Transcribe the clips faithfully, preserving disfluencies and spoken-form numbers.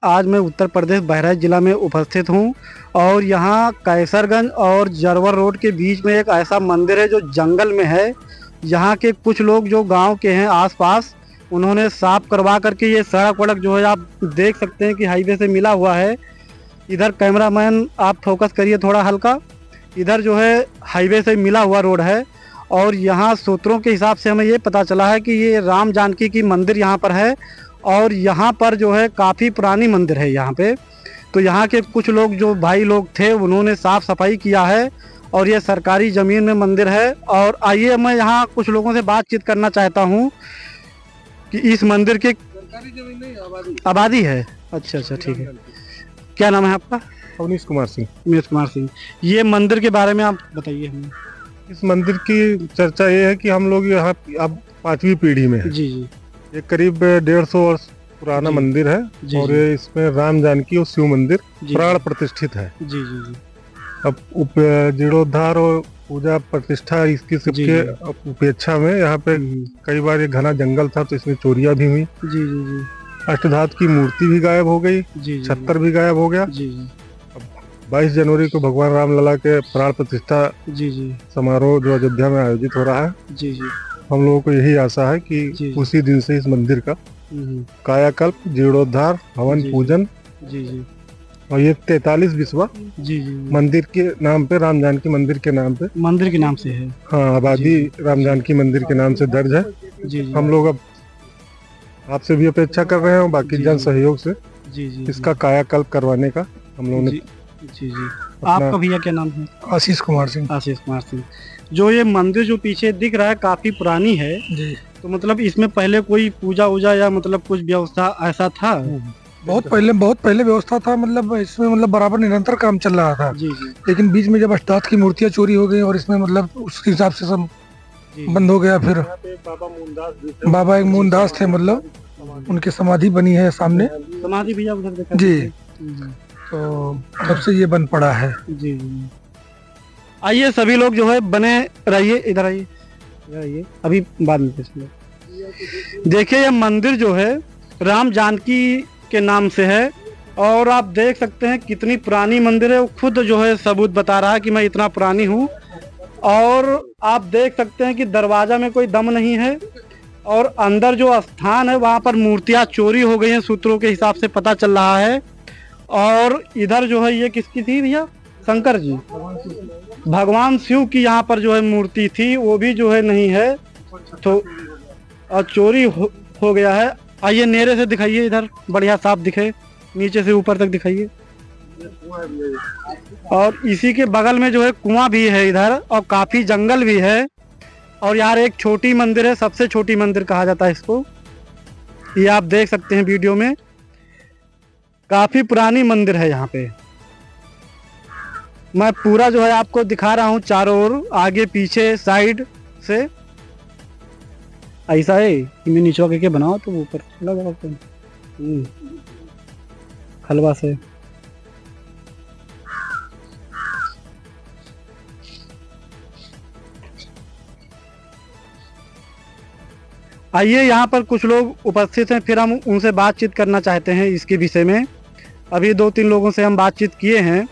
आज मैं उत्तर प्रदेश बहराइच जिला में उपस्थित हूँ और यहाँ कैसरगंज और जरवर रोड के बीच में एक ऐसा मंदिर है जो जंगल में है। यहाँ के कुछ लोग जो गांव के हैं आसपास, उन्होंने साफ करवा करके ये सड़क वड़क जो है आप देख सकते हैं कि हाईवे से मिला हुआ है। इधर कैमरामैन आप फोकस करिए थोड़ा हल्का, इधर जो है हाईवे से मिला हुआ रोड है। और यहाँ सूत्रों के हिसाब से हमें ये पता चला है कि ये राम जानकी की मंदिर यहाँ पर है और यहाँ पर जो है काफ़ी पुरानी मंदिर है यहाँ पे। तो यहाँ के कुछ लोग जो भाई लोग थे उन्होंने साफ़ सफाई किया है और ये सरकारी ज़मीन में मंदिर है। और आइए मैं यहाँ कुछ लोगों से बातचीत करना चाहता हूँ कि इस मंदिर के सरकारी जमीन नहीं, आबादी आबादी है। अच्छा अच्छा ठीक है। क्या नाम है आपका? अवनीश कुमार सिंह। उमेश कुमार सिंह। ये मंदिर के बारे में आप बताइए हमें। इस मंदिर की चर्चा ये है कि हम लोग यहाँ अब पांचवी पीढ़ी में है। जी जी। ये करीब डेढ़ सौ वर्ष पुराना जी। मंदिर है जी, और जी। ये इसमें राम जानकी और शिव मंदिर जी। प्राण प्रतिष्ठित है। जी जी जी। अब उप जीर्णोद्धार और पूजा प्रतिष्ठा इसकी जी, सबके जी। उपेक्षा में यहाँ पे हम्म, कई बार ये घना जंगल था तो इसमें चोरियां भी हुई। जी जी जी। अष्टधातु की मूर्ति भी गायब हो गई, जी जी। छत्तर भी गायब हो गया। जी जी। बाईस जनवरी को भगवान रामलला के प्राण प्रतिष्ठा जी जी। समारोह जो अयोध्या में आयोजित हो रहा है, जी जी। हम लोगों को यही आशा है कि जी। उसी दिन से इस मंदिर का हम्म, कायाकल्प, जीर्णोद्धार, हवन, जी। पूजन जी जी। और ये तैतालीस विश्वा जी जी। मंदिर के नाम पे, राम जानकी मंदिर के नाम पे, मंदिर के नाम से है। हाँ, आबादी राम जानकी मंदिर के नाम से दर्ज है। जी जी। हम लोग अब आपसे भी अपेक्षा कर रहे हैं और बाकी जी, जन जी। सहयोग से जी जी। इसका कायाकल्प करवाने का हम लोगों ने जी जी जी। आपका भैया क्या नाम है? आशीष कुमार सिंह आशीष कुमार सिंह। जो ये मंदिर जो पीछे दिख रहा है काफी पुरानी है, जी। तो मतलब इसमें पहले कोई पूजा वूजा या मतलब कुछ व्यवस्था ऐसा था? बहुत पहले बहुत पहले व्यवस्था था, मतलब इसमें मतलब बराबर निरंतर काम चल रहा था। जी जी। लेकिन बीच में जब अष्टधातु की मूर्तियां चोरी हो गई और इसमें मतलब उस हिसाब से सब जी। बंद हो गया। फिर बाबा मूनदास भी थे। बाबा एक मूनदास थे, मतलब उनकी समाधि बनी है सामने। समाधि भैया उधर देखा जी। जी तो तब से ये बन पड़ा है। जी जी। आइए सभी लोग जो है बने रहिए, इधर आइए, इधर आइए, अभी बाद में पूछेंगे। देखिए ये मंदिर जो है राम जानकी के नाम से है और आप देख सकते हैं कितनी पुरानी मंदिर है। वो खुद जो है सबूत बता रहा है कि मैं इतना पुरानी हूँ। और आप देख सकते हैं कि दरवाजा में कोई दम नहीं है और अंदर जो स्थान है वहाँ पर मूर्तियाँ चोरी हो गई हैं, सूत्रों के हिसाब से पता चल रहा है। और इधर जो है ये किसकी थी भैया? शंकर जी, भगवान शिव की यहाँ पर जो है मूर्ति थी, वो भी जो है नहीं है, तो और चोरी हो, हो गया है। आइए नेरे से दिखाइए, इधर बढ़िया साफ दिखे, नीचे से ऊपर तक दिखाइए। और इसी के बगल में जो है कुआं भी है इधर, और काफी जंगल भी है। और यार एक छोटी मंदिर है, सबसे छोटी मंदिर कहा जाता है इसको। ये आप देख सकते हैं वीडियो में, काफी पुरानी मंदिर है यहाँ पे। मैं पूरा जो है आपको दिखा रहा हूँ चारों ओर, आगे पीछे साइड से। ऐसा है कि मैं नीचे करके बनाओ तो ऊपर लगा हलवा से। आइए यहाँ पर कुछ लोग उपस्थित हैं, फिर हम उनसे बातचीत करना चाहते हैं इसके विषय में। अभी दो तीन लोगों से हम बातचीत किए हैं।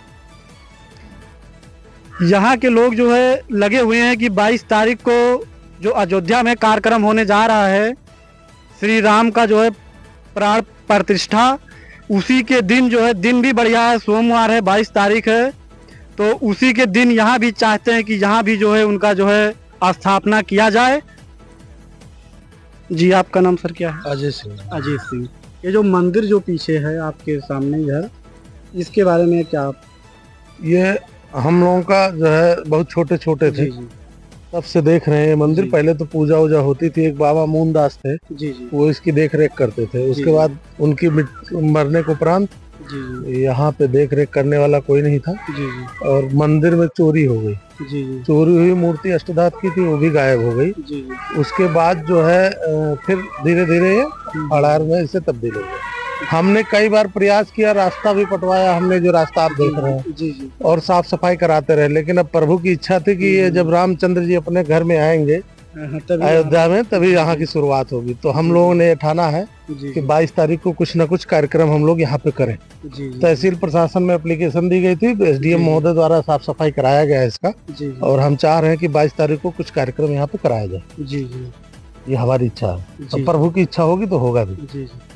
यहाँ के लोग जो है लगे हुए हैं कि बाईस तारीख को जो अयोध्या में कार्यक्रम होने जा रहा है, श्री राम का जो है प्राण प्रतिष्ठा, उसी के दिन जो है, दिन भी बढ़िया है, सोमवार है, बाईस तारीख है, तो उसी के दिन यहाँ भी चाहते हैं कि यहाँ भी जो है उनका जो है स्थापना किया जाए। जी आपका नाम सर क्या है? अजय सिंह। अजीत सिंह। ये जो मंदिर जो पीछे है आपके सामने इधर, इसके बारे में क्या आप? ये हम लोगों का जो है बहुत छोटे छोटे थे, जी जी। तब से देख रहे हैं मंदिर। जी। पहले तो पूजा वूजा होती थी, एक बाबा मूनदास थे, जी जी। वो इसकी देख रेख करते थे। जी। उसके बाद उनकी मिट- मरने को उपरांत जी जी। यहाँ पे देख रेख करने वाला कोई नहीं था जी जी। और मंदिर में चोरी हो गई। जी जी। चोरी हुई मूर्ति अष्टधातु की थी, वो भी गायब हो गई। जी जी। उसके बाद जो है अ, फिर धीरे धीरे ये अड़ार में इसे तब्दील हो गया। हमने कई बार प्रयास किया, रास्ता भी पटवाया हमने, जो रास्ता आप देख रहे हैं, जी जी। और साफ सफाई कराते रहे। लेकिन अब प्रभु की इच्छा थी कि ये जब रामचंद्र जी अपने घर में आएंगे हाँ, तभी अयोध्या में, तभी यहाँ की शुरुआत होगी। तो हम लोगों ने ठाना है जी कि बाईस तारीख को कुछ न कुछ कार्यक्रम हम लोग यहाँ पे करें। जी जी तहसील प्रशासन में एप्लीकेशन दी गई थी, एसडीएम जी। महोदय द्वारा साफ सफाई कराया गया है इसका, जी जी और हम चाह रहे हैं कि बाईस तारीख को कुछ कार्यक्रम यहाँ पे कराया जाए। जी जी ये हमारी इच्छा है, जी और प्रभु की इच्छा होगी तो होगा भी। जी जी